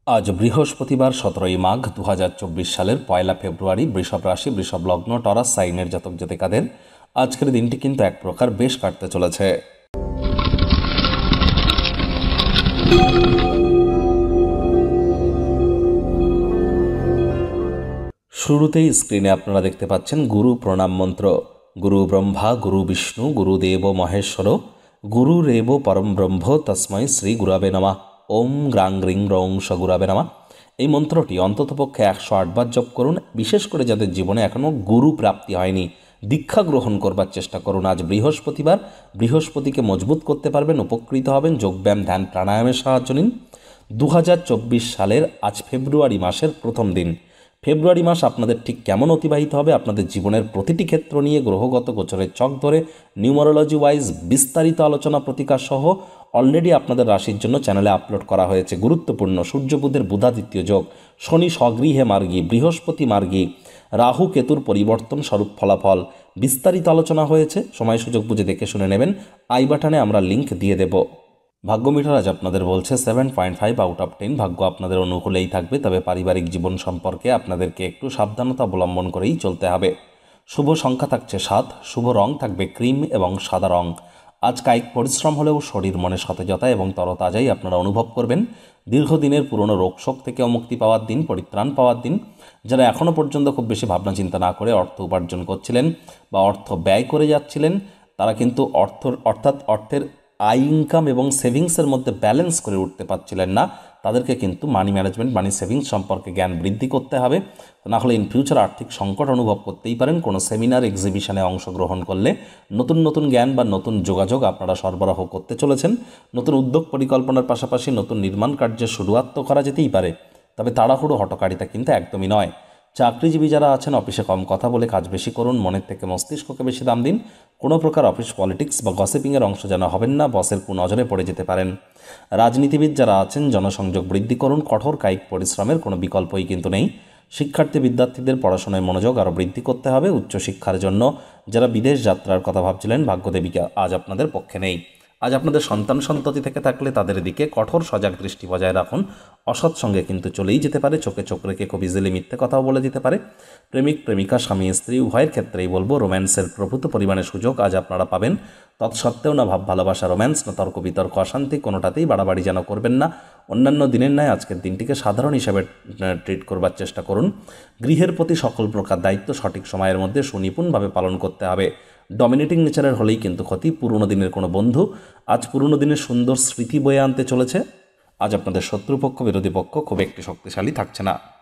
আজ বৃহস্পতিবার 17ই মাঘ 2024 সালের 1 ফেব্রুয়ারি। বৃষভ রাশি, বৃষভ লগ্ন, টরাস সাইনের জাতক জাতিকাদের আজকের দিনটি কিন্তু এক প্রকার বেশ কাটতে চলেছে। শুরুতেই স্ক্রিনে আপনারা দেখতে পাচ্ছেন গুরু প্রণাম মন্ত্র। গুরু ব্রহ্মা গুরু বিষ্ণু গুরুদেব মহেশ্বর গুরুরেব পরম ব্রহ্ম তস্মৈ শ্রী গুরবে নমঃ। ওম গ্রাং গ্রিং রং স গুরবে নমঃ। এই মন্ত্রটি অন্ততপক্ষে 108 বার জপ করুন। বিশেষ করে যাদের জীবনে এখনও গুরু প্রাপ্তি হয়নি, দীক্ষা গ্রহণ করবার চেষ্টা করুন। আজ বৃহস্পতিবার, বৃহস্পতিকে মজবুত করতে পারবেন, উপকৃত হবেন। যোগব্যায়াম, ধ্যান, প্রাণায়ামের সাহায্য নিন। 2024 সালের আজ ফেব্রুয়ারি মাসের প্রথম দিন। ফেব্রুয়ারি মাস আপনাদের ঠিক কেমন অতিবাহিত হবে, আপনাদের জীবনের প্রতিটি ক্ষেত্র নিয়ে গ্রহগত গোচরের চক ধরে নিউমারোলজি ওয়াইজ বিস্তারিত আলোচনা প্রতিকার সহ অলরেডি আপনাদের রাশির জন্য চ্যানেলে আপলোড করা হয়েছে। গুরুত্বপূর্ণ সূর্য বুধের বুধাদিত্য যোগ, শনি স্বগৃহে মার্গী, বৃহস্পতি মার্গী, রাহু কেতুর পরিবর্তন স্বরূপ ফলাফল বিস্তারিত আলোচনা হয়েছে। সময় সুযোগ বুঝে দেখে শুনে নেবেন। আই বাটনে আমরা লিঙ্ক দিয়ে দেব। ভাগ্য মিটার আজ আপনাদের বলছে 7.5 আউট অফ 10। ভাগ্য আপনাদের অনুকূলেই থাকবে, তবে পারিবারিক জীবন সম্পর্কে আপনাদেরকে একটু সাবধানতা অবলম্বন করেই চলতে হবে। শুভ সংখ্যা থাকছে 7, শুভ রং থাকবে ক্রিম এবং সাদা রং। আজ কায়িক পরিশ্রম হলেও শরীর মনে সতেজতা এবং তরতাজাই আপনারা অনুভব করবেন। দীর্ঘদিনের পুরনো রোগশোক থেকেও মুক্তি পাওয়ার দিন, পরিত্রাণ পাওয়ার দিন। যারা এখনও পর্যন্ত খুব বেশি ভাবনা চিন্তা না করে অর্থ উপার্জন করছিলেন বা অর্থ ব্যয় করে যাচ্ছিলেন, তারা কিন্তু অর্থের আয় ইনকাম এবং সেভিংসের মধ্যে ব্যালেন্স করে উঠতে পারছিলেন না। তাদেরকে কিন্তু মানি ম্যানেজমেন্ট, মানি সেভিংস সম্পর্কে জ্ঞান বৃদ্ধি করতে হবে। না হলে ইন ফিউচার আর্থিক সংকট অনুভব করতেই পারেন। কোনো সেমিনার, এক্সিবিশনে অংশগ্রহণ করলে নতুন নতুন জ্ঞান বা নতুন যোগাযোগ আপনারা সরবরাহ করতে চলেছেন। নতুন উদ্যোগ পরিকল্পনার পাশাপাশি নতুন নির্মাণ কার্যের শুরুয়াত তো করা যেতেই পারে, তবে তাড়াহুড়ো হঠকারিতা কিন্তু একদমই নয়। চাকরিজীবী যারা আছেন, অফিসে কম কথা বলে কাজ বেশি করুন। মনের থেকে মস্তিষ্ককে বেশি দাম দিন। কোনো প্রকার অফিস পলিটিক্স বা গসিপিংয়ের অংশ যেন হবেন না, বসের কুনজরে পড়ে যেতে পারেন। রাজনীতিবিদ যারা আছেন, জনসংযোগ বৃদ্ধি করুন। কঠোর কায়িক পরিশ্রমের কোনো বিকল্পই কিন্তু নেই। শিক্ষার্থী বিদ্যার্থীদের পড়াশোনায় মনোযোগ আরও বৃদ্ধি করতে হবে। উচ্চশিক্ষার জন্য যারা বিদেশ যাত্রার কথা ভাবছিলেন, ভাগ্যদেবীকে আজ আপনাদের পক্ষে নেই। আজ আপনাদের সন্তান সন্ততি থেকে থাকলে তাদের দিকে কঠোর সজাগ দৃষ্টি বজায় রাখুন। অসৎ সঙ্গে কিন্তু চলেই যেতে পারে। চোখে চোখ রেখে খুব ইজিলি মিথ্যে কথাও বলে দিতে পারে। প্রেমিক প্রেমিকা, স্বামী স্ত্রী উভয়ের ক্ষেত্রেই বলবো রোম্যান্সের প্রভূত পরিমাণে সুযোগ আজ আপনারা পাবেন। তৎসত্ত্বেও না ভাব ভালোবাসা, রোম্যান্স, না তর্ক বিতর্ক, অশান্তি, কোনোটাতেই বাড়াবাড়ি যেন করবেন না। অন্যান্য দিনের ন্যায় আজকের দিনটিকে সাধারণ হিসাবে ট্রিট করবার চেষ্টা করুন। গৃহের প্রতি সকল প্রকার দায়িত্ব সঠিক সময়ের মধ্যে সুনিপুণভাবে পালন করতে হবে। ডমিনেটিং নেচারের হলেই কিন্তু ক্ষতি। পুরনো দিনের কোনো বন্ধু আজ পুরনো দিনের সুন্দর স্মৃতি বয়ে আনতে চলেছে। আজ আপনাদের শত্রুপক্ষ, বিরোধী পক্ষ খুব একটি শক্তিশালী থাকছে না।